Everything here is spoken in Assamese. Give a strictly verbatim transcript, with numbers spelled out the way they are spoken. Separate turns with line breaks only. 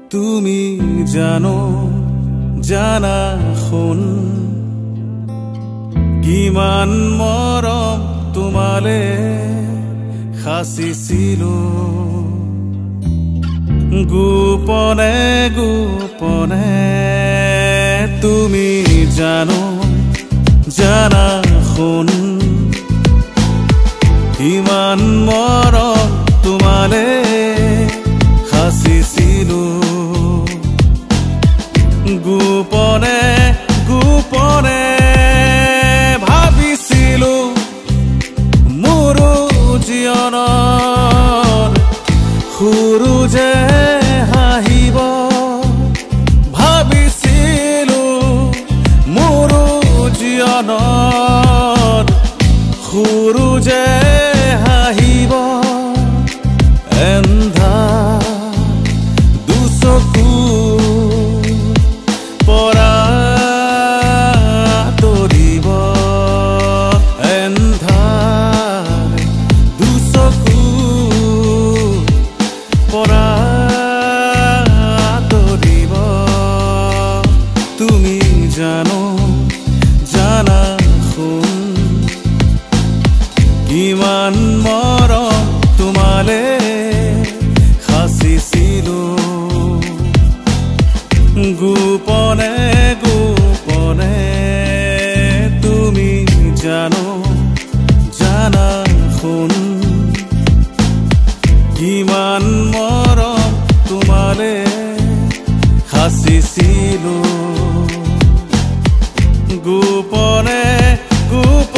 তুমি জানো জানা শুন কিমান মৰম তোমালে সাচিছিলো গোপনে গোপনে তুমি জানো জানা শুন কিমান মৰম তোমালে সাচিছিলো গোপনে গোপনে ভাবিছিলো মোৰ জীৱনৰ সুৰু যে হাঁহিব ভাবিছিলো মোৰ জীৱনৰ সুৰু যে হাঁহিব এন্ধা দুচকু পৰা তৰিব এন্ধাৰ দুচকু পৰা তৰিব তুমি জানো জানা শুন কিমান মৰম তোমালে সাচিছিলো গোপনে গোপনে তুমি জানো জানা শুন কিমান মৰম তোমালে সাচিছিলো গোপনে গোপনে